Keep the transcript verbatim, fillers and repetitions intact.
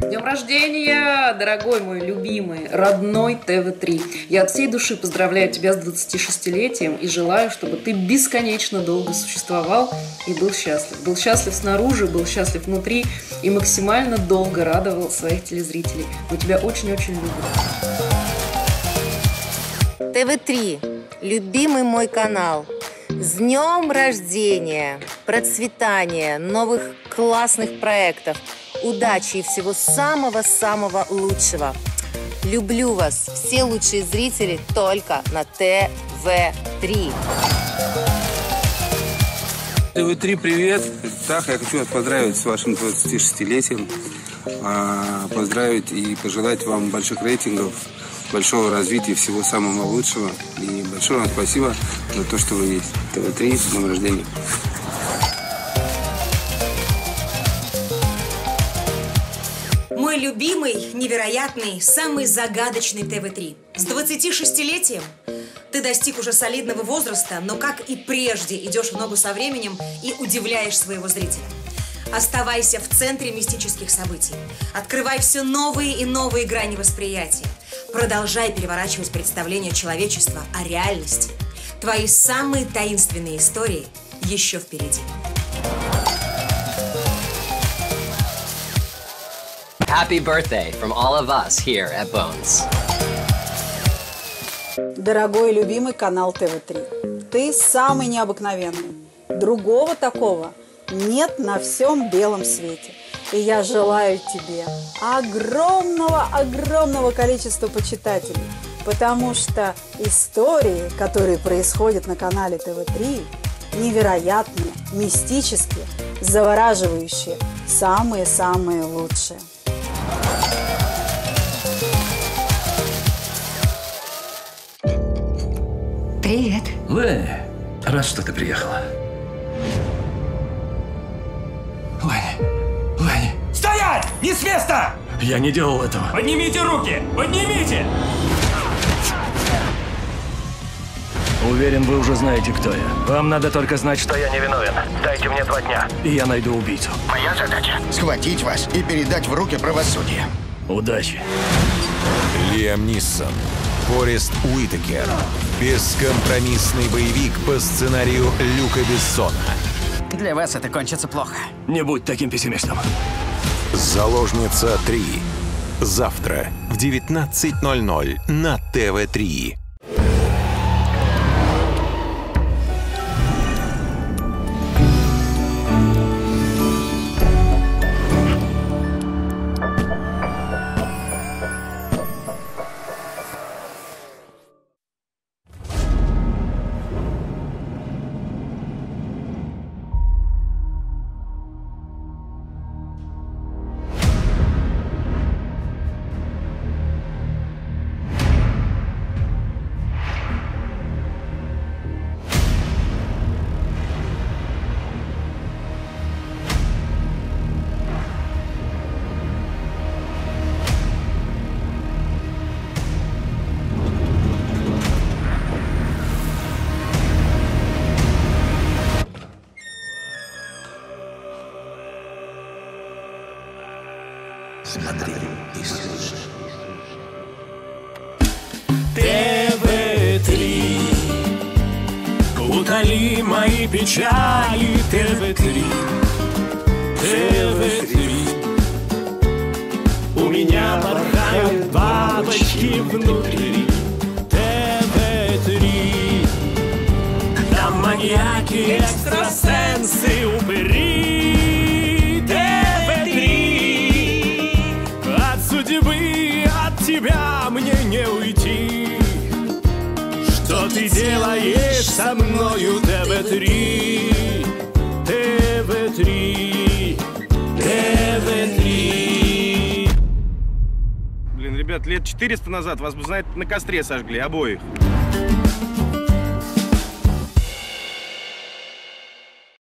С днем рождения, дорогой мой любимый, родной тэ вэ три. Я от всей души поздравляю тебя с двадцатишестилетием и желаю, чтобы ты бесконечно долго существовал и был счастлив. Был счастлив снаружи, был счастлив внутри и максимально долго радовал своих телезрителей. Мы тебя очень-очень любим. тэ вэ три, любимый мой канал. С днем рождения, процветания, новых классных проектов, удачи и всего самого-самого лучшего. Люблю вас, все лучшие зрители, только на тэ вэ три. тэ вэ три, привет! Так, я хочу вас поздравить с вашим двадцатишестилетием, поздравить и пожелать вам больших рейтингов, большого развития, всего самого лучшего. И большое вам спасибо за то, что вы есть. тэ вэ три, с днем рождения. Мой любимый, невероятный, самый загадочный тэ вэ три. С двадцатишестилетием ты достиг уже солидного возраста, но, как и прежде, идешь в ногу со временем и удивляешь своего зрителя. Оставайся в центре мистических событий. Открывай все новые и новые грани восприятия. Продолжай переворачивать представление человечества о реальности. Твои самые таинственные истории еще впереди. Happy birthday from all of us here at Bones. Дорогой и любимый канал тэ вэ три, ты самый необыкновенный. Другого такого нет на всем белом свете. И я желаю тебе огромного-огромного количества почитателей, потому что истории, которые происходят на канале тэ вэ три, невероятные, мистические, завораживающие, самые-самые лучшие. Привет. Лэнни, рад, что ты приехала. Лэнни, Лэнни. Стоять! Не с места! Я не делал этого. Поднимите руки! Поднимите! Уверен, вы уже знаете, кто я. Вам надо только знать, что я невиновен. Дайте мне два дня, и я найду убийцу. Моя задача — схватить вас и передать в руки правосудия. Удачи. Лиам Нисон, Форест Уитакер. Бескомпромиссный боевик по сценарию Люка Бессона. Для вас это кончится плохо. Не будь таким пессимистом. Заложница три. Завтра в девятнадцать ноль ноль на тэ вэ три. Смотри и слушай. тэ вэ три. Утоли мои печали, тэ вэ три. тэ вэ три. У меня порхают бабочки внутри. тэ вэ три. Там маньяки, экстрасенсы, упыри. От тебя мне не уйти. Что ты делаешь со мною, тэ вэ три? тэ вэ три, тэ вэ три. Блин, ребят, лет четыреста назад вас бы, знаете, на костре сожгли обоих.